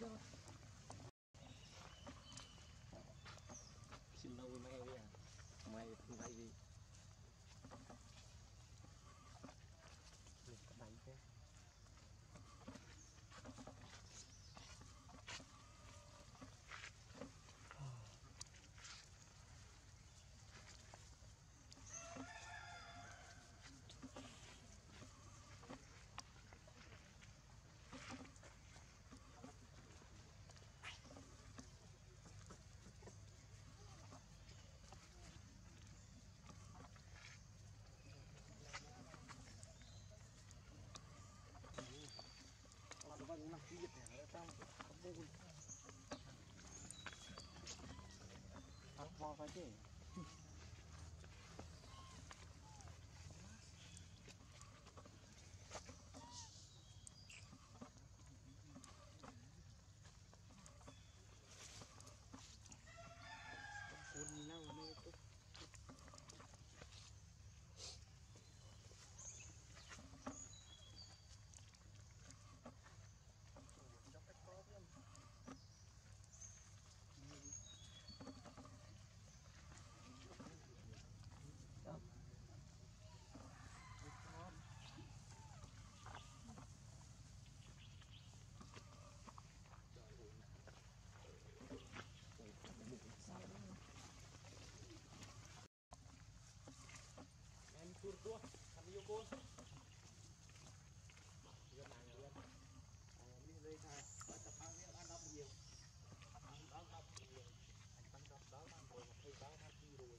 xin lâu mày đi à mày không phải gì cái bánh thế các bạn làm cái gì để tao không vui tao hoa phải chứ cuốn nhau này tôi em cua tua làm yêu cua giờ này rồi đi đây thôi có tập ăn biết ăn đắp nhiều ăn đắp nhiều anh tăng đắp đó ăn rồi mà thấy đó ăn đi rồi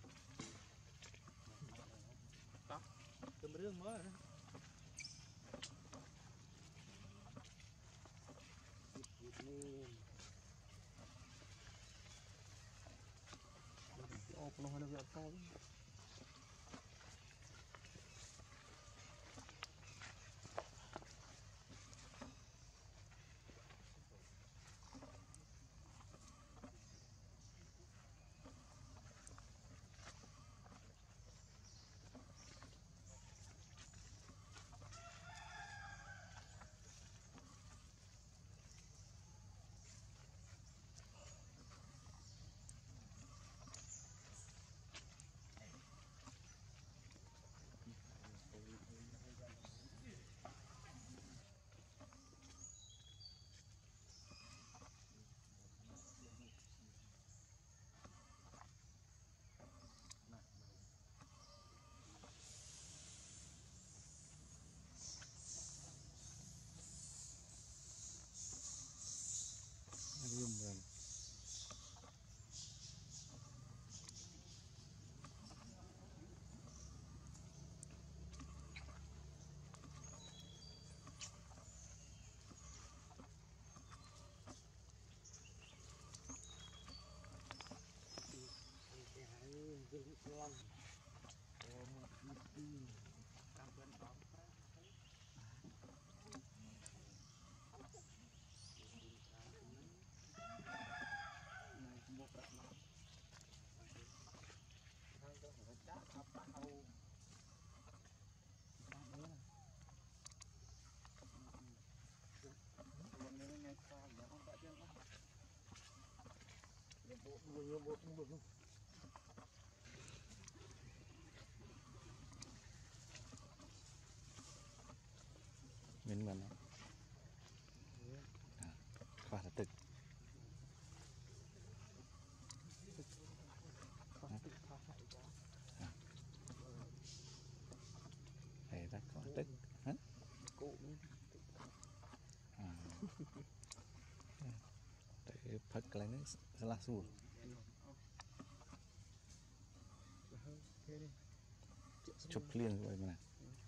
đó cầm rương mới rồi đó ốp nó hơi nó to dùng rồi vinh quang một cam bên đó này một đặt nó hai cái phải đá áp bao còn nếu ngày qua nó không tại chân không bộ luôn mình khoa là tực thầy ta có tực hả để phật cái này là sủi chụp liền vậy mà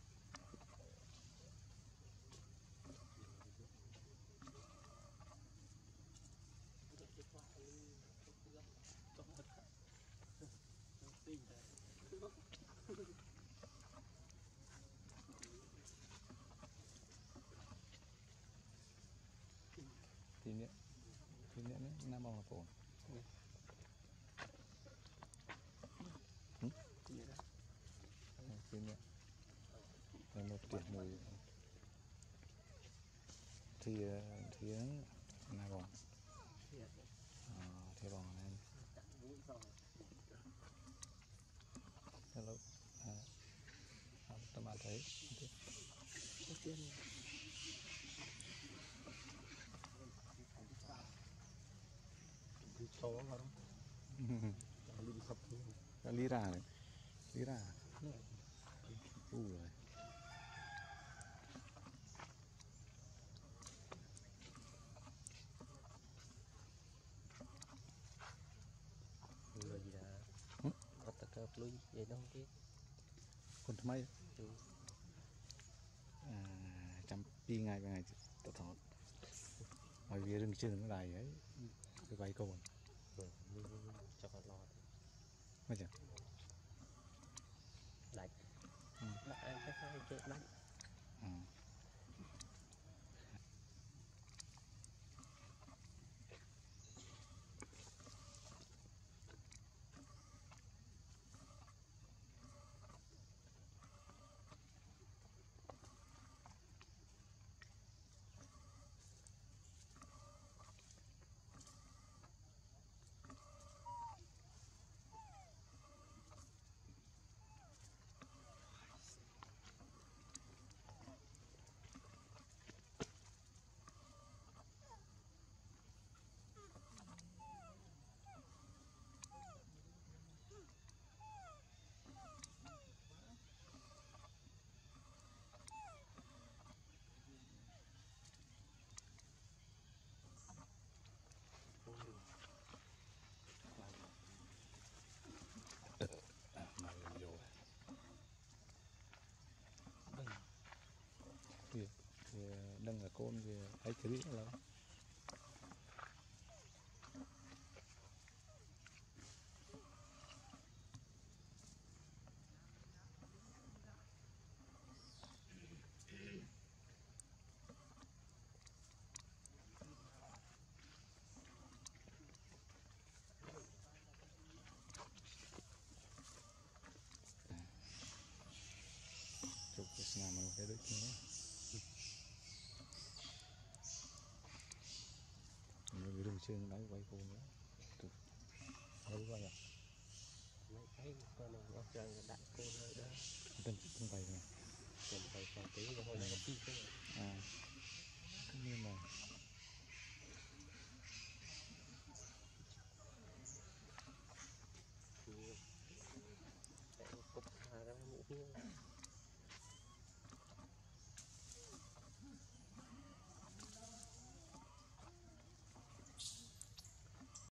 thì nhé nam mong là phổ thì nhé là một tiền người thì nào cái bò này hello tao mà thấy số không lý ra này lý ra rồi người gì là có tất cả lui vậy đâu chứ คนทำไมปีไงเป็นไงตัวถอดมาเวียเรื่องชื่ออะไรไอ้ไปไปก่อน cho con lo ไม่ใช่ đánh đặt anh cái hai chơi đánh đừng là con về ấy cái gì là chụp cái nào mà cái đấy nữa người đường trên đấy quay cô nữa đâu vậy mấy cái con này nó rằng đặt cô nơi đó tên không phải này còn phải còn tí rồi hồi nó đi cái nhưng mà cục hà ra mũi